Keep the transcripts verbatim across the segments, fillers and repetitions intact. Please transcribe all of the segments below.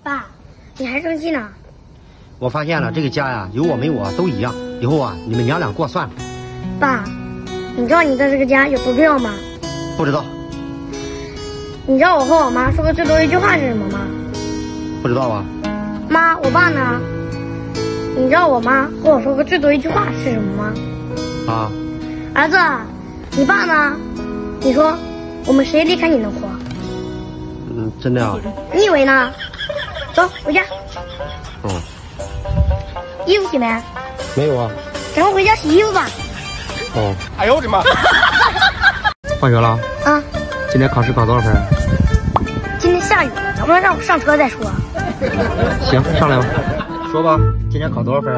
爸，你还生气呢？ 我发现了，这个家呀，有我没我都一样。以后啊，你们娘俩过算了。 爸，你知道你在这个家有多重要吗？ 不知道。 你知道我和我妈说过最多一句话是什么吗？ 不知道啊。 妈，我爸呢？你知道我妈和我说过最多一句话是什么吗？ 啊。 儿子，你爸呢？你说，我们谁离开你能活？ 嗯，真的啊。 你以为呢？走，回家。 嗯。 衣服洗没？ 没有啊。 赶快回家洗衣服吧。 哦。 哎呦我的妈！ 放学了。 啊。 今天考试考多少分？ 今天下雨，能不能让我上车再说？ 行，上来吧。说吧，今天考多少分？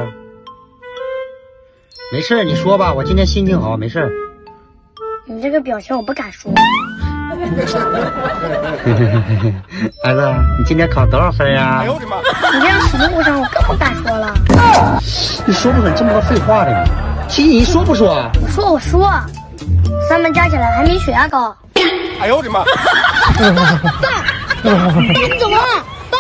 没事，你说吧，我今天心情好，没事。 你这个表情我不敢说。 儿子，你今天考多少分呀？ 哎呦我的妈！ 你这样洗衣服上，我更不敢说了。 你说不准这么多废话的你。琪琪，你说不说？ 我说我说，三门加起来还没血压高。 哎呦我的妈！ 爸，爸，你怎么了？爸。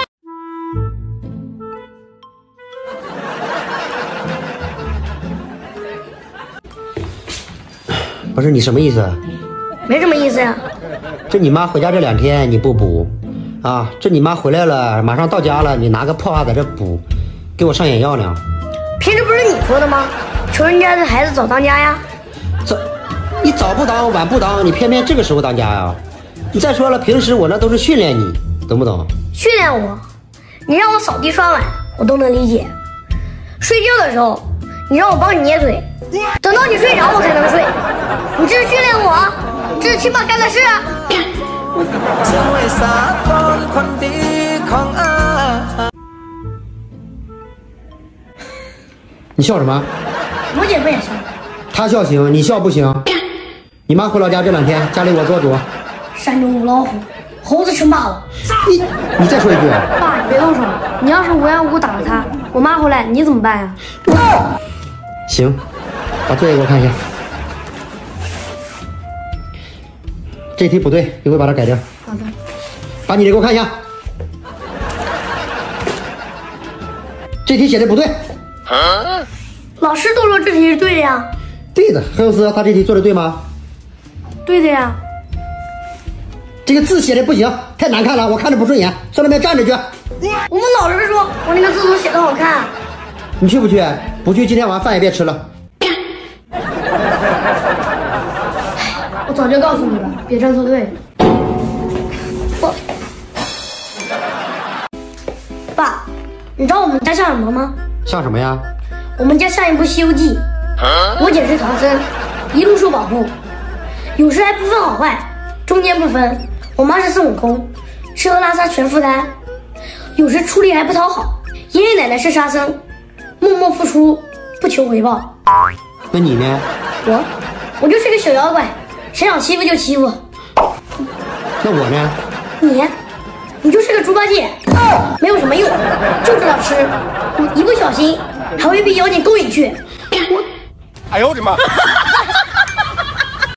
不是你什么意思？ 没什么意思呀。 这你妈回家这两天你不补啊？这你妈回来了，马上到家了，你拿个破袜在这补，给我上眼药呢？ 平时不是你说的吗？求人家的孩子早当家呀。 早，你早不当晚不当，你偏偏这个时候当家呀？你再说了，平时我那都是训练你，懂不懂？ 训练我？你让我扫地刷碗，我都能理解。睡觉的时候，你让我帮你捏腿，等到你睡着我才能睡。你这是训练我？这是亲爸干的事啊！ 你笑什么？ 我姐夫也笑。 他笑行，你笑不行。你妈回老家这两天，家里我做主。 山中无老虎，猴子称霸王。 你你再说一句。 爸，你别动手！你要是无缘无故打了他，我妈回来你怎么办呀？ 行，把作业给我看一下。这题不对，一会把它改掉。 好的。 把你的给我看一下。这题写的不对。 啊、老师都说这题是对的呀。 对的，黑尤斯，他这题做的对吗？ 对的呀。 这个字写的不行，太难看了，我看着不顺眼，上那边站着去。 我们老师说我那个字都写的好看。 你去不去？不去，今天晚上饭也别吃了。 我早就告诉你了，别站错队。我，爸，你知道我们家像什么吗？ 像什么呀？ 我们家像一部《西游记》，我姐是唐僧，一路受保护，有时还不分好坏，中间不分。我妈是孙悟空，吃喝拉撒全负担，有时出力还不讨好。爷爷奶奶是沙僧，默默付出不求回报。 那你呢？ 我，我就是个小妖怪，谁想欺负就欺负。 那我呢？ 你，你就是个猪八戒，没有什么用，就知道吃，一不小心还会被妖精勾引去。我， 哎呦我的妈！